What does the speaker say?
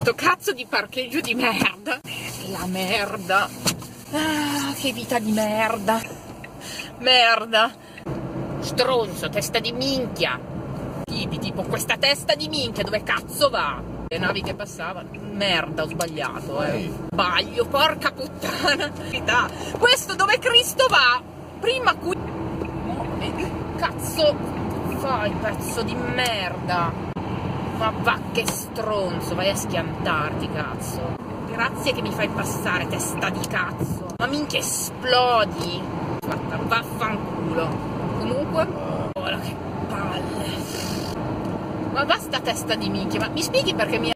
sto cazzo di parcheggio di merda. La merda. Ah, che vita di merda. Merda. Stronzo, testa di minchia. Tipo questa testa di minchia, dove cazzo va? Le navi che passavano. Merda, ho sbagliato, Sbaglio, porca puttana. Questo dove Cristo va? Prima cazzo fai, pezzo di merda. Ma va che stronzo, vai a schiantarti, cazzo. Grazie che mi fai passare, testa di cazzo. Ma minchia, esplodi. Fatta, vaffanculo. Comunque, ora che palle. Ma basta testa di minchia, ma mi spieghi perché mi